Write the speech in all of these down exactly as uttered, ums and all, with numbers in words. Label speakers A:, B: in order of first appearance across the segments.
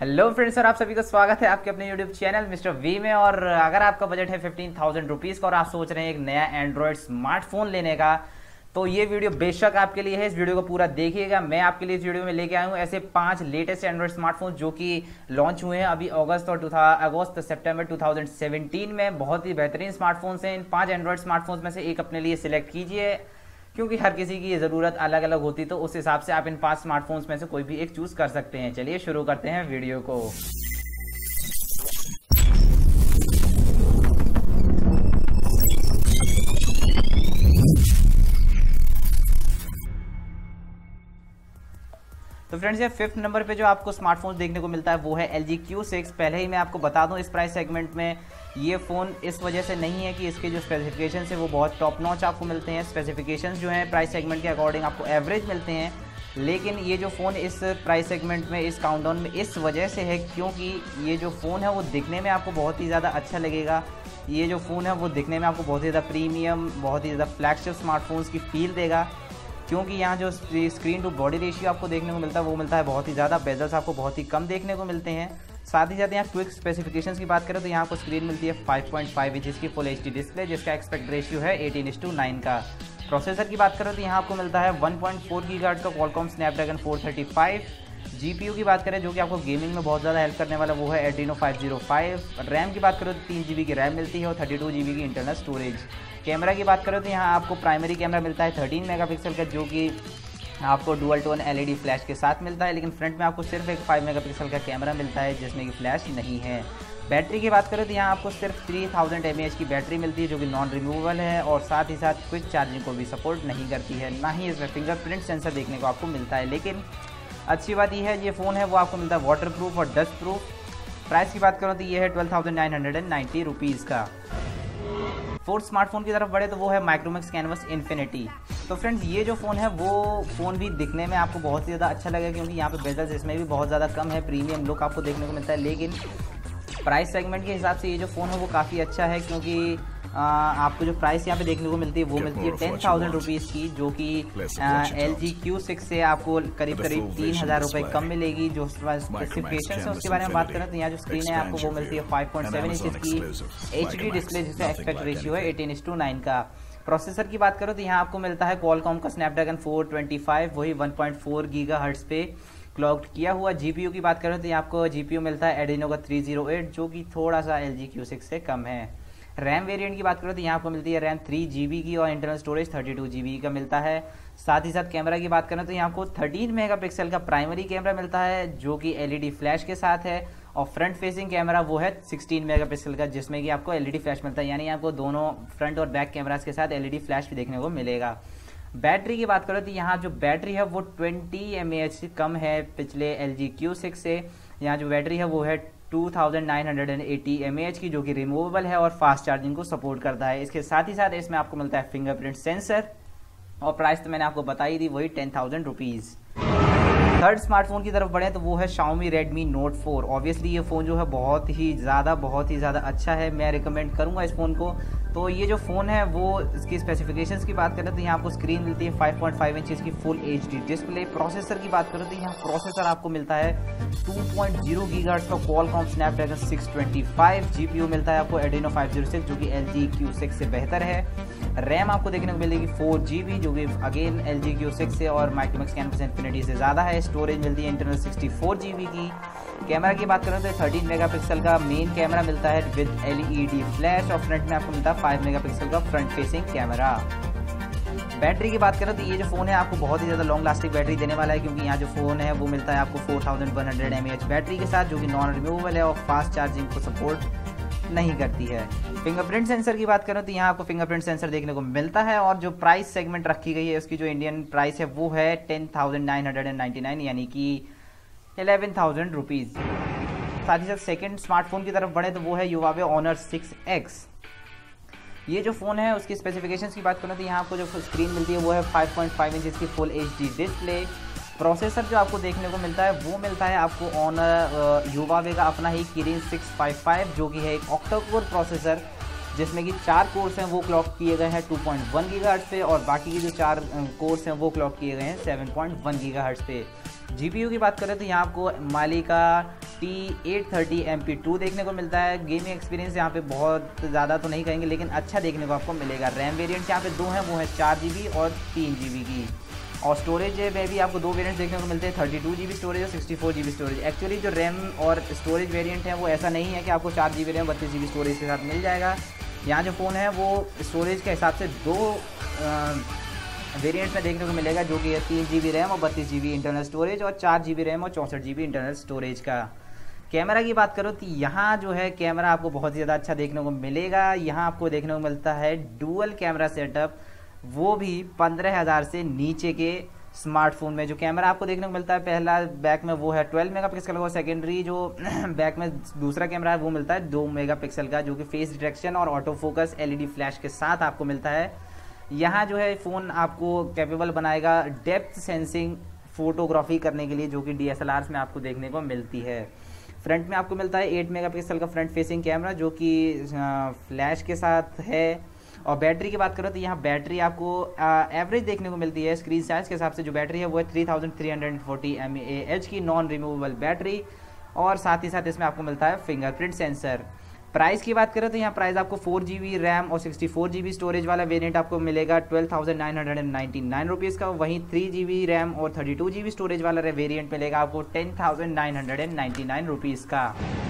A: Hello friends, और आप सभी का स्वागत है आपके अपने यूट्यूब चैनल मिस्टर वी में। और अगर आपका बजट है फिफ्टीन थाउजेंड रुपीज़ का और आप सोच रहे हैं एक नया एंड्रॉयड स्मार्टफोन लेने का, तो ये वीडियो बेशक आपके लिए है। इस वीडियो को पूरा देखिएगा। मैं आपके लिए इस वीडियो में लेके आया हूँ ऐसे पांच लेटेस्ट एंड्रॉयड स्मार्टफोन जो कि लॉन्च हुए हैं अभी अगस्त और अगस्त सितंबर टू थाउजेंड सेवेंटीन में। बहुत ही बेहतरीन स्मार्टफोन्स हैं। इन पांच एंड्रॉयड स्मार्टफोन्स में से एक अपने लिए सिलेक्ट कीजिए, क्योंकि हर किसी की ये ज़रूरत अलग अलग होती, तो उस हिसाब से आप इन पांच स्मार्टफोन्स में से कोई भी एक चूज़ कर सकते हैं। चलिए शुरू करते हैं वीडियो को। तो फ्रेंड्स, ये फिफ्थ नंबर पे जो आपको स्मार्टफोन देखने को मिलता है वो है एल जी क्यू सिक्स। पहले ही मैं आपको बता दूं, इस प्राइस सेगमेंट में ये फ़ोन इस वजह से नहीं है कि इसके जो स्पेसिफिकेशंस है वो बहुत टॉप नॉच आपको मिलते हैं। स्पेसिफिकेशंस जो हैं प्राइस सेगमेंट के अकॉर्डिंग आपको एवरेज मिलते हैं, लेकिन ये जो फ़ोन इस प्राइस सेगमेंट में, इस काउंटडाउन में इस वजह से है क्योंकि ये जो फ़ोन है वो दिखने में आपको बहुत ही ज़्यादा अच्छा लगेगा। ये जो फ़ोन है वो दिखने में आपको बहुत ही ज़्यादा प्रीमियम, बहुत ही ज़्यादा फ्लैगशिप स्मार्टफोन्स की फील देगा, क्योंकि यहाँ जो स्क्रीन टू बॉडी रेशियो आपको देखने को मिलता है वो मिलता है बहुत ही ज़्यादा। बेजल्स आपको बहुत ही कम देखने को मिलते हैं। साथ ही साथ यहाँ क्विक स्पेसिफिकेशंस की बात करें तो यहाँ आपको स्क्रीन मिलती है फाइव पॉइंट फाइव इंच की फुल एच डी डिस्प्ले, जिसका एक्सपेक्ट रेशियो है एटीन इस टू नाइन का। प्रोसेसर की बात करें तो यहाँ आपको मिलता है वन पॉइंट फोर गीगाहर्ट्ज़ का Qualcomm Snapdragon four thirty five. GPU की बात करें जो कि आपको गेमिंग में बहुत ज़्यादा हेल्प करने वाला वो है Adreno five zero five. RAM की बात करें तो तीन जी बी की रैम मिलती है और थर्टी टू जी बी की इंटरनल स्टोरेज। कैमरा की बात करें तो यहाँ आपको प्राइमरी कैमरा मिलता है थर्टीन मेगापिक्सल का, जो कि आपको डुअल टोन एलईडी फ्लैश के साथ मिलता है, लेकिन फ्रंट में आपको सिर्फ एक फाइव मेगापिक्सल का कैमरा मिलता है जिसमें कि फ्लैश नहीं है। बैटरी की बात करें तो यहाँ आपको सिर्फ three thousand M A H की बैटरी मिलती है जो कि नॉन रिमूवेबल है, और साथ ही साथ क्विक चार्जिंग को भी सपोर्ट नहीं करती है। ना ही इसमें फिंगरप्रिंट सेंसर देखने को आपको मिलता है, लेकिन अच्छी बात यह है ये फ़ोन है वो आपको मिलता है वाटर प्रूफ और डस्ट प्रूफ। प्राइस की बात करो तो ये है twelve thousand nine hundred and ninety rupees का। फोर्थ स्मार्टफोन की तरफ बढ़े तो वो है माइक्रोमैक्स कैनवस इन्फिनिटी। तो फ्रेंड्स, ये जो फ़ोन है वो फ़ोन भी दिखने में आपको बहुत ही ज़्यादा अच्छा लगेगा, क्योंकि यहाँ पे बेजल्स इसमें भी बहुत ज़्यादा कम है, प्रीमियम लुक आपको देखने को मिलता है। लेकिन प्राइस सेगमेंट के हिसाब से ये जो फ़ोन है वो काफ़ी अच्छा है, क्योंकि आ, आपको जो प्राइस यहाँ पे देखने को मिलती है वो मिलती है टेन थाउजेंड रुपीज़ की, जो कि एल जी क्यू सिक्स से आपको करीब करीब तीन हज़ार रुपये कम मिलेगी। जो स्पेसिफिकेशन है उसके बारे में बात करें तो यहाँ जो स्क्रीन है आपको वो मिलती है फाइव पॉइंट सेवन इंच की एच डी डिस्प्ले, जिसका एक्सपेक्ट रेशियो है एटीन इस टू नाइन का। प्रोसेसर की बात करो तो यहाँ आपको मिलता है क्वालकॉम का स्नैपड्रैगन फोर ट्वेंटी फाइव, वही वन पॉइंट फोर गीगाहर्ट्ज़ पे क्लॉक किया हुआ। जीपीयू की बात करें तो यहाँ आपको जीपीयू मिलता है एड्रीनो का थ्री जीरो एट, जो कि थोड़ा सा एल जी क्यू सिक्स से कम है। रैम वेरिएंट की बात करें तो यहाँ आपको मिलती है रैम थ्री जी बी की और internal storage thirty two G B का मिलता है। साथ ही साथ कैमरा की बात करें तो यहाँ आपको थर्टीन मेगापिक्सल का प्राइमरी कैमरा मिलता है, जो कि एलईडी फ्लैश के साथ है, और फ्रंट फेसिंग कैमरा वो है सिक्सटीन मेगापिक्सल का, जिसमें कि आपको एलईडी फ्लैश मिलता है, यानी आपको दोनों फ्रंट और बैक कैमराज के साथ एलईडी फ्लैश भी देखने को मिलेगा। बैटरी की बात करें तो यहाँ जो बैटरी है वो ट्वेंटी एम ए एच से कम है पिछले एल जी क्यू सिक्स से। यहाँ जो बैटरी है वो है two thousand nine hundred eighty M A H की, जो कि रिमूवेबल है और फास्ट चार्जिंग को सपोर्ट करता है। इसके साथ ही साथ इसमें आपको मिलता है फिंगरप्रिंट सेंसर, और प्राइस तो मैंने आपको बताई दी, वही ten thousand rupees. Third smartphone की तरफ बढ़े तो वो है Xiaomi Redmi Note four. Obviously ये फ़ोन जो है बहुत ही ज़्यादा बहुत ही ज़्यादा अच्छा है, मैं रिकमेंड करूँगा इस फ़ोन को। तो ये जो फ़ोन है वो इसकी स्पेसिफिकेशंस की बात करें तो यहाँ आपको स्क्रीन मिलती है फाइव पॉइंट फाइव इंच की full H D display. Processor की बात करें तो यहाँ प्रोसेसर आपको मिलता है टू पॉइंट ज़ीरो गीगाहर्ट्ज़ का Qualcomm Snapdragon six twenty five. GPU मिलता है आपको एड्रीनो फाइव जीरो सिक्स, जो कि एल जी क्यू सिक्स से बेहतर है। रैम आपको देखने को मिलेगी फोर जी बी, जो कि again L G Q six से और माइक्रोमैक्स कैनवस इन्फिनिटी से ज़्यादा है। स्टोरेज मिलती है internal sixty four G B की। कैमरा की बात करें तो थर्टीन मेगापिक्सल का मेन कैमरा मिलता है विद एलईडी फ्लैश, और फ्रंट में आपको मिलता है फाइव मेगापिक्सल का फ्रंट फेसिंग कैमरा। बैटरी की बात करें तो ये जो फ़ोन है आपको बहुत ही ज़्यादा लॉन्ग लास्टिंग बैटरी देने वाला है, क्योंकि यहाँ जो फ़ोन है वो मिलता है आपको four thousand one hundred M A H battery के साथ, जो कि नॉन रिमूवेबल है और फास्ट चार्जिंग को सपोर्ट नहीं करती है। फिंगरप्रिंट सेंसर की बात करें तो यहाँ आपको फिंगरप्रिंट सेंसर देखने को मिलता है, और जो प्राइस सेगमेंट रखी गई है उसकी जो इंडियन प्राइस है वो है ten thousand nine hundred and ninety nine, यानी कि इलेवन थाउजेंड रुपीज़। साथ ही साथ सेकेंड स्मार्टफोन की तरफ बढ़े तो वो है Huawei Honor सिक्स एक्स। ये जो फ़ोन है उसकी स्पेसिफिकेशंस की बात करें तो यहाँ आपको जो स्क्रीन मिलती है वो है फाइव पॉइंट फाइव इंच की full H D display. Processor जो आपको देखने को मिलता है वो मिलता है आपको ऑनर Huawei का अपना ही Kirin सिक्स फाइव फाइव, जो कि है एक ऑक्टा कोर प्रोसेसर, जिसमें कि चार कोर्स हैं वो क्लॉक किए गए हैं टू पॉइंट वन गीगाहर्ट्ज़ पे, और बाकी के जो चार कोर्स हैं वो क्लॉक किए गए हैं सेवन पॉइंट वन गीगाहर्ट्ज़ पे। जीपीयू की बात करें तो यहाँ आपको माली का T eight thirty M P two देखने को मिलता है। गेमिंग एक्सपीरियंस यहाँ पे बहुत ज़्यादा तो नहीं कहेंगे लेकिन अच्छा देखने को आपको मिलेगा। रैम वेरिएंट यहाँ पे दो हैं, वो है चार जी बी और तीन जी बी की। और स्टोरेज में भी आपको दो वेरिएंट्स देखने को मिलते हैं, thirty two G B storage और sixty four G B storage. Actually जो रैम और स्टोरेज वेरिएंट है वो ऐसा नहीं है कि आपको चार जी बी रैम बत्तीस जी बी स्टोरेज के साथ मिल जाएगा। यहाँ जो फ़ोन है वो स्टोरेज के हिसाब से दो वेरिएंट्स में देखने को मिलेगा, जो कि है तीन जी बी रैम और बत्तीस जी बी इंटरनल स्टोरेज और चार जी बी रैम और चौंसठ जी बी इंटरनल स्टोरेज का। कैमरा की बात करो तो यहाँ जो है कैमरा आपको बहुत ही ज़्यादा अच्छा देखने को मिलेगा। यहाँ आपको देखने को मिलता है डुअल कैमरा सेटअप, वो भी पंद्रह हज़ार से नीचे के स्मार्टफोन में। जो कैमरा आपको देखने को मिलता है पहला बैक में वो है ट्वेल्व मेगापिक्सल का, और सेकेंडरी जो बैक में दूसरा कैमरा है वो मिलता है दो मेगापिक्सल का, जो कि फेस डिटेक्शन और ऑटो फोकस एलईडी फ्लैश के साथ आपको मिलता है। यहाँ जो है फ़ोन आपको कैपेबल बनाएगा डेप्थ सेंसिंग फोटोग्राफी करने के लिए, जो कि डी एस एल आर में आपको देखने को मिलती है। फ्रंट में आपको मिलता है आठ मेगापिक्सल का फ्रंट फेसिंग कैमरा, जो कि फ्लैश के साथ है। और बैटरी की बात करो तो यहाँ बैटरी आपको एवरेज देखने को मिलती है स्क्रीन साइज के हिसाब से। जो बैटरी है वो है three thousand three hundred forty M A H की नॉन रिमूवेबल बैटरी, और साथ ही साथ इसमें आपको मिलता है फिंगरप्रिंट सेंसर। प्राइस की बात करें तो यहाँ प्राइस आपको फोर जी बी रैम और sixty four G B storage वाला वेरिएंट आपको मिलेगा twelve thousand nine hundred and ninety nine rupees का। वहीं थ्री जी बी रैम और thirty two G B storage वाला वेरिएंट मिलेगा आपको ten thousand nine hundred and ninety nine rupees का।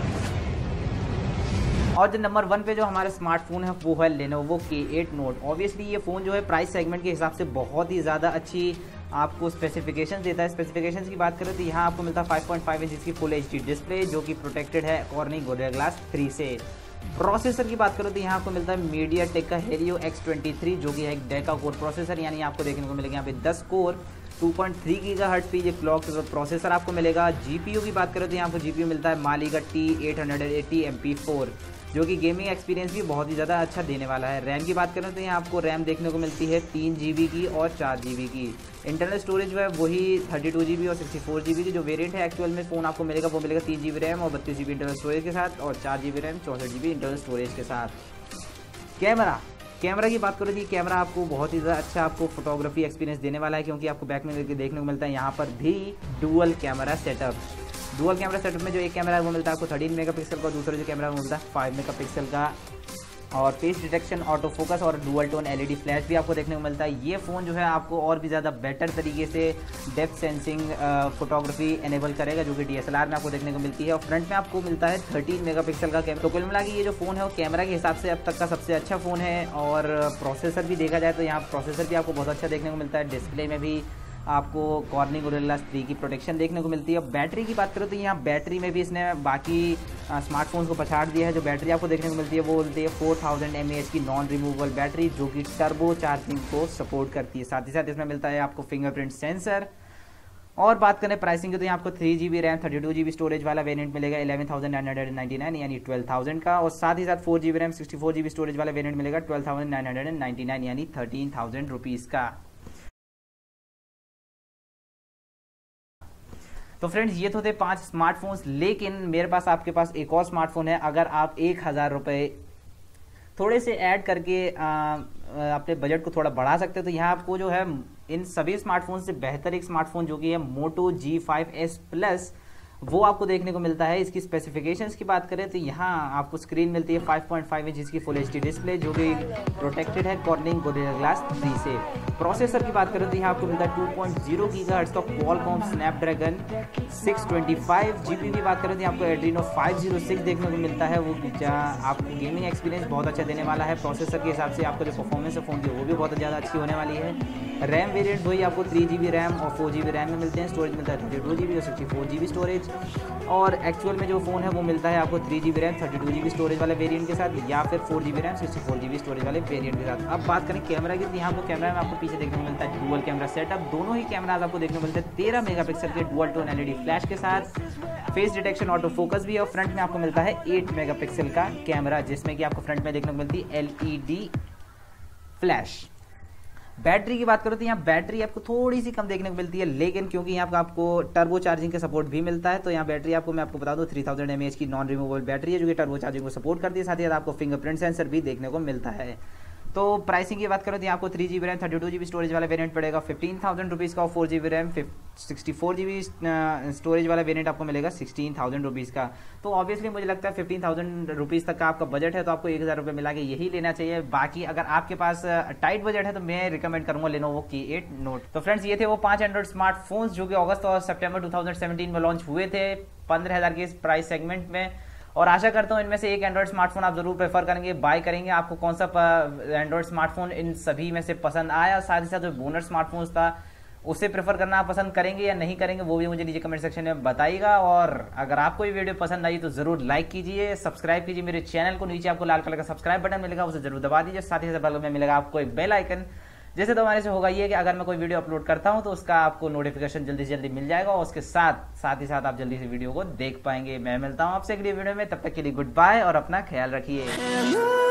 A: और जो नंबर वन पे जो हमारा स्मार्टफोन है वो है Lenovo K eight Note। Obviously ये फ़ोन जो है प्राइस सेगमेंट के हिसाब से बहुत ही ज़्यादा अच्छी आपको स्पेसिफिकेशन देता है। स्पेसिफिकेशंस की बात करें तो यहाँ आपको मिलता है फाइव पॉइंट फाइव इंच की फुल एच डी डिस्प्ले, जो कि प्रोटेक्टेड है कॉर्निंग गोरिल्ला ग्लास थ्री से। प्रोसेसर की बात करो तो यहाँ आपको मिलता है मीडियाटेक का हेलियो एक्स ट्वेंटी थ्री, जो कि है एक डेका कोर प्रोसेसर, यानी आपको देखने को मिलेगा यहाँ पे दस core two point three gigahertz पे ये क्लॉक प्रोसेसर आपको मिलेगा। जीपीयू की बात करें तो यहाँ आपको जीपीयू मिलता है माली का T eight eighty M P four, जो कि गेमिंग एक्सपीरियंस भी बहुत ही ज़्यादा अच्छा देने वाला है। रैम की बात करें तो यहाँ आपको रैम देखने को मिलती है तीन जी बी की और चार जी बी की। इंटरनल स्टोरेज जो है वही थर्टी टू जी बी और सिक्सटी फोर जी बी की। जो वेरिएंट है एक्चुअल में फ़ोन आपको मिलेगा वो मिलेगा तीन जी बी रैम और बत्तीस जी बी इंटरनल स्टोरेज के साथ, और चार जी बी रैम चौंसठ जी बी इंटरनल स्टोरेज के साथ। कैमरा कैमरा की बात करो तो कैमरा आपको बहुत ही ज़्यादा अच्छा आपको फोटोग्राफी एक्सपीरियंस देने वाला है, क्योंकि आपको बैक में देखने को मिलता है यहाँ पर भी dual camera setup. Dual camera setup में जो एक कैमरा है वो मिलता है आपको थर्टीन मेगापिक्सल का, और दूसरा जो कैमरा है वो मिलता है फाइव मेगापिक्सल का, और फेस डिटेक्शन, ऑटो फोकस और डुअल टोन एलईडी फ्लैश भी आपको देखने को मिलता है। ये फ़ोन जो है आपको और भी ज़्यादा बेटर तरीके से डेप्थ सेंसिंग फोटोग्राफी एनेबल करेगा, जो कि डीएसएलआर में आपको देखने को मिलती है। और फ्रंट में आपको मिलता है थर्टीन मेगापिक्सल का कैमरा। तो कुल मिला के ये जो फ़ोन है वो कैमरा के हिसाब से अब तक का सबसे अच्छा फ़ोन है। और प्रोसेसर भी देखा जाए तो यहाँ प्रोसेसर भी आपको बहुत अच्छा देखने को मिलता है। डिस्प्ले में भी आपको कॉर्निंग गोरिल्ला ग्लास थ्री की प्रोटेक्शन देखने को मिलती है। बैटरी की बात करें तो यहाँ बैटरी में भी इसने बाकी स्मार्टफोन्स को पछाड़ दिया है। जो बैटरी आपको देखने को मिलती है वो बोलती है four thousand M A H की नॉन रिमूवेबल बैटरी, जो कि टर्बो चार्जिंग को सपोर्ट करती है। साथ ही साथ इसमें मिलता है आपको फिंगरप्रिंट सेंसर। और बात करें प्राइसिंग की तो यहाँ आपको three G B RAM thirty two G B storage वाला वेरिएंट मिलेगा eleven thousand nine hundred ninety nine यानी ट्वेल्व थाउजेंड का, और साथ ही साथ four G B RAM sixty four G B storage वाला वेरिएंट मिलेगा twelve thousand nine hundred ninety nine यानी थर्टीन थाउजेंड रुपीज़ का। तो फ्रेंड्स ये तो थे पांच स्मार्टफोन्स, लेकिन मेरे पास आपके पास एक और स्मार्टफोन है। अगर आप एक हज़ार रुपये थोड़े से ऐड करके आ, अपने बजट को थोड़ा बढ़ा सकते हो तो यहाँ आपको जो है इन सभी स्मार्टफोन से बेहतर एक स्मार्टफोन जो कि है Moto G five S plus, वो आपको देखने को मिलता है। इसकी स्पेसिफिकेशंस की बात करें तो यहाँ आपको स्क्रीन मिलती है फाइव पॉइंट फाइव इंच की फुल एचडी डिस्प्ले, जो कि प्रोटेक्टेड है कॉर्निंग गोरिल्ला ग्लास थ्री से। प्रोसेसर की बात करें तो यहाँ आपको मिलता है टू पॉइंट ज़ीरो गीगाहर्ट्ज़ का Qualcomm Snapdragon six twenty five. GP की बात करें तो आपको एड्रीनो फाइव ज़ीरो सिक्स देखने को मिलता है, वो आपको गेमिंग एक्सपीरियंस बहुत अच्छा देने वाला है। प्रोसेसर के हिसाब से आपको जो परफॉर्मेंस है फ़ोन की वो भी बहुत ज़्यादा अच्छी होने वाली है। रैम वेरिएंट वही आपको थ्री जी बी रैम और फोर जी बी रैम में मिलते हैं। स्टोरेज मिलता है थर्टी टू जी बी और sixty four G B storage, और एक्चुअल में जो फ़ोन है वो मिलता है आपको three G B RAM thirty two G B storage वाले वेरिएंट के साथ, या फिर four G B RAM sixty four G B storage वाले वेरिएंट के साथ। अब बात करें कैमरा की तो यहाँ आपको कैमरा में आपको पीछे देखने को मिलता है डुअल कैमरा सेटअप। दोनों ही कैमराज आपको देखने को मिलते हैं तेरह मेगापिक्सल के डुअल टोन एलईडी फ्लैश के साथ, फेस डिटेक्शन ऑटो फोकस भी है। और फ्रंट में आपको मिलता है एट मेगापिक्सल का कैमरा, जिसमें कि आपको फ्रंट में देखने को मिलती है एलईडी फ्लैश। बैटरी की बात करो तो यहाँ बैटरी आपको थोड़ी सी कम देखने को मिलती है, लेकिन क्योंकि यहाँ पर आपको टर्बो चार्जिंग का सपोर्ट भी मिलता है तो यहाँ बैटरी आपको मैं आपको बता दूँ three thousand M A H की नॉन रिमूवेबल बैटरी है, जो कि टर्बो चार्जिंग को सपोर्ट करती है। साथ ही साथ आपको फिंगरप्रिंट सेंसर भी देखने को मिलता है। तो प्राइसिंग की बात करो तो आपको three G B RAM thirty two G B storage वाला वेरिएंट पड़ेगा फिफ्टीन थाउजेंड रुपीज़ का, और four G B RAM sixty four G B storage वाला वेरिएंट आपको मिलेगा सिक्सटीन थाउजेंड रुपीज़ का। तो ऑब्वियसली मुझे लगता है फिफ्टीन थाउजेंड रुपीज़ तक का आपका बजट है तो आपको एक हज़ार रुपये मिला के यही लेना चाहिए। बाकी अगर आपके पास टाइट बजट है तो मैं रिकमेंड करूंगा लेनोवो की एट नोट। तो फ्रेंड्स ये थे वो पांच एंड्रॉइड स्मार्टफोन्स जो कि अगस्त और सितंबर टू थाउजेंड सेवेंटीन में लॉन्च हुए थे पंद्रह हज़ार के इस प्राइस सेगमेंट में, और आशा करता हूँ इनमें से एक एंड्रॉइड स्मार्टफोन आप जरूर प्रेफर करेंगे, बाय करेंगे। आपको कौन सा एंड्रॉइड स्मार्टफोन इन सभी में से पसंद आया, साथ ही साथ जो बोनर स्मार्टफोन था उसे प्रेफर करना आप पसंद करेंगे या नहीं करेंगे, वो भी मुझे नीचे कमेंट सेक्शन में बताइएगा। और अगर आपको ये वीडियो पसंद आई तो जरूर लाइक कीजिए, सब्सक्राइब कीजिए मेरे चैनल को, नीचे आपको लाल कलर का सब्सक्राइब बटन मिलेगा उसे जरूर दबा दीजिए। साथ ही साथ बगल में मिलेगा आपको एक बेल आइकन, जैसे दबाने से होगा ये कि अगर मैं कोई वीडियो अपलोड करता हूं तो उसका आपको नोटिफिकेशन जल्दी से जल्दी मिल जाएगा, और उसके साथ साथ ही साथ आप जल्दी से वीडियो को देख पाएंगे। मैं मिलता हूं आपसे अगली वीडियो में, तब तक के लिए गुड बाय और अपना ख्याल रखिए।